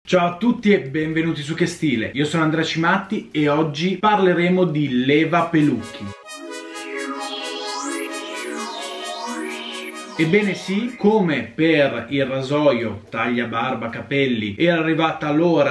Ciao a tutti e benvenuti su Che Stile, io sono Andrea Cimatti e oggi parleremo di leva pelucchi. Ebbene sì, come per il rasoio, taglia barba, capelli, era arrivata l'ora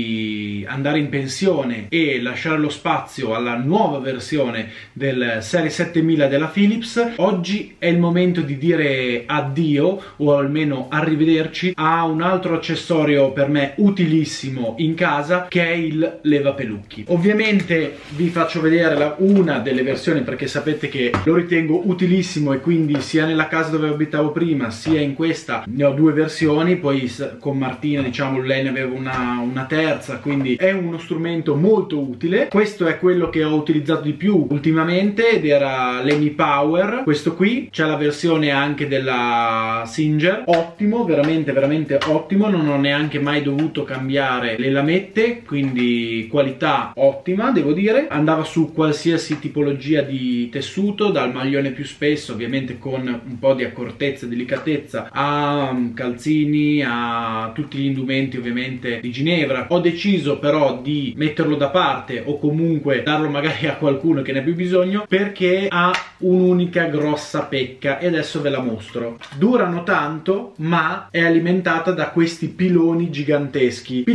di andare in pensione e lasciare lo spazio alla nuova versione del Serie 7000 della Philips, oggi è il momento di dire addio o almeno arrivederci a un altro accessorio per me utilissimo in casa, che è il levapelucchi. Ovviamente vi faccio vedere una delle versioni perché sapete che lo ritengo utilissimo e quindi sia nella casa dove abitavo prima sia in questa ne ho due versioni, poi con Martina diciamo lei ne aveva una terza, quindi è uno strumento molto utile. Questo è quello che ho utilizzato di più ultimamente ed era l'Emi Power. Questo qui c'è la versione anche della Singer, ottimo, veramente ottimo, non ho neanche mai dovuto cambiare le lamette, quindi qualità ottima devo dire. Andava su qualsiasi tipologia di tessuto, dal maglione più spesso ovviamente con un po' di accortezza, delicatezza, a calzini, a tutti gli indumenti ovviamente di Ginevra. Ho deciso però di metterlo da parte o comunque darlo magari a qualcuno che ne ha più bisogno, perché ha un'unica grossa pecca e adesso ve la mostro. Durano tanto ma è alimentata da questi piloni giganteschi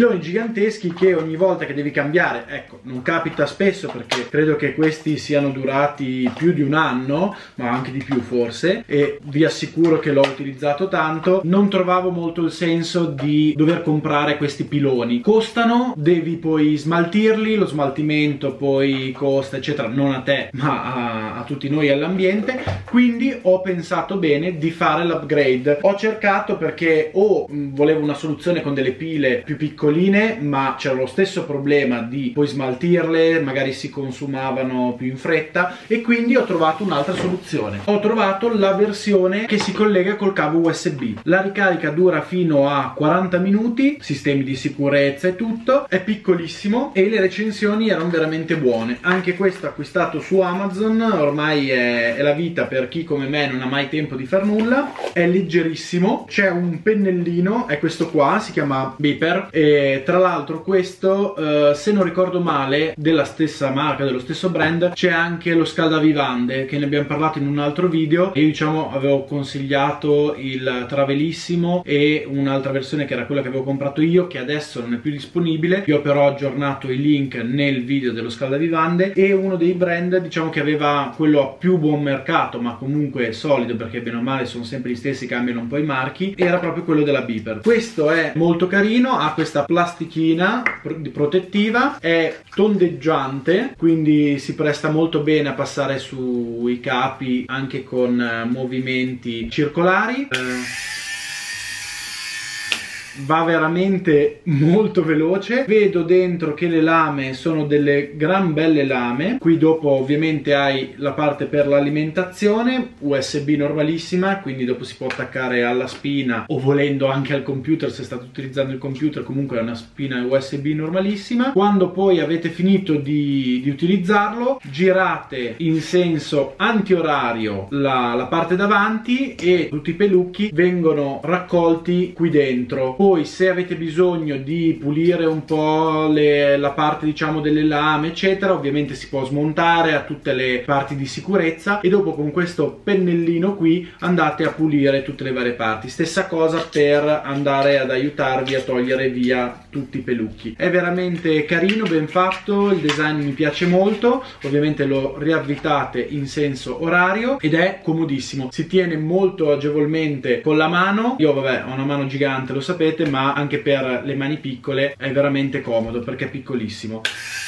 che ogni volta che devi cambiare, ecco, non capita spesso perché credo che questi siano durati più di un anno, ma anche di più forse, e vi assicuro che l'ho utilizzato tanto. Non trovavo molto il senso di dover comprare questi piloni, costano, devi poi smaltirli, lo smaltimento poi costa eccetera, non a te ma a tutti noi, all'ambiente, quindi ho pensato bene di fare l'upgrade. Ho cercato perché o volevo una soluzione con delle pile più piccoline, ma c'era lo stesso problema di poi smaltirle, magari si consumavano più in fretta, e quindi ho trovato un'altra soluzione. Ho trovato la versione che si collega col cavo USB. La ricarica dura fino a 40 minuti, sistemi di sicurezza e tutto, è piccolissimo e le recensioni erano veramente buone. Anche questo acquistato su Amazon, ormai è la vita per chi come me non ha mai tempo di far nulla. È leggerissimo, c'è un pennellino, è questo qua, si chiama Beeper, e tra l'altro questo se non ricordo male della stessa marca, dello stesso brand, c'è anche lo scaldavivande che ne abbiamo parlato in un altro video e io diciamo avevo consigliato il Travelissimo e un'altra versione che era quella che avevo comprato io, che adesso non è più disponibile. Io però ho aggiornato i link nel video dello scaldavivande, e uno dei brand diciamo che aveva quello a più buon mercato ma comunque solido, perché bene o male sono sempre gli stessi, cambiano un po' i marchi, era proprio quello della Beeper. Questo è molto carino, ha questa plastichina protettiva, è tondeggiante quindi si presta molto bene a passare sui capi anche con movimenti circolari. Va veramente molto veloce. Vedo dentro che le lame sono delle gran belle lame. Qui dopo ovviamente hai la parte per l'alimentazione, USB normalissima, quindi dopo si può attaccare alla spina o volendo anche al computer se state utilizzando il computer, comunque è una spina USB normalissima. Quando poi avete finito di utilizzarlo, girate in senso antiorario la parte davanti e tutti i pelucchi vengono raccolti qui dentro. Poi se avete bisogno di pulire un po' la parte diciamo delle lame eccetera, ovviamente si può smontare a tutte le parti di sicurezza e dopo con questo pennellino qui andate a pulire tutte le varie parti. Stessa cosa per andare ad aiutarvi a togliere via tutti i pelucchi. È veramente carino, ben fatto, il design mi piace molto, ovviamente lo riavvitate in senso orario ed è comodissimo, si tiene molto agevolmente con la mano. Io vabbè ho una mano gigante, lo sapete, ma anche per le mani piccole è veramente comodo perché è piccolissimo.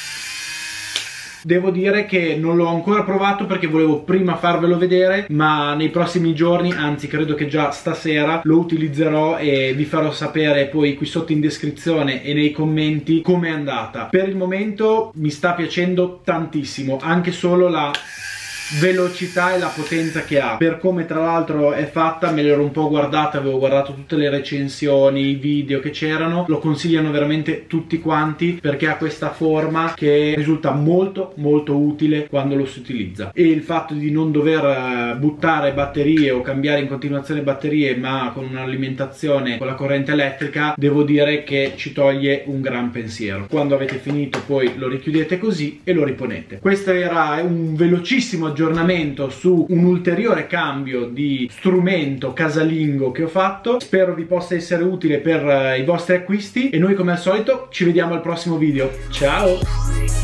Devo dire che non l'ho ancora provato perché volevo prima farvelo vedere, ma nei prossimi giorni, anzi credo che già stasera, lo utilizzerò e vi farò sapere poi qui sotto in descrizione e nei commenti com'è andata. Per il momento mi sta piacendo tantissimo, anche solo velocità e la potenza che ha. Per come tra l'altro è fatta, me l'ero un po' guardata, avevo guardato tutte le recensioni, i video che c'erano, lo consigliano veramente tutti quanti perché ha questa forma che risulta molto molto utile quando lo si utilizza, e il fatto di non dover buttare batterie o cambiare in continuazione batterie, ma con un'alimentazione con la corrente elettrica, devo dire che ci toglie un gran pensiero. Quando avete finito poi lo richiudete così e lo riponete. Questo era un velocissimo aggiornamento su un ulteriore cambio di strumento casalingo che ho fatto. Spero vi possa essere utile per i vostri acquisti e noi come al solito ci vediamo al prossimo video. Ciao!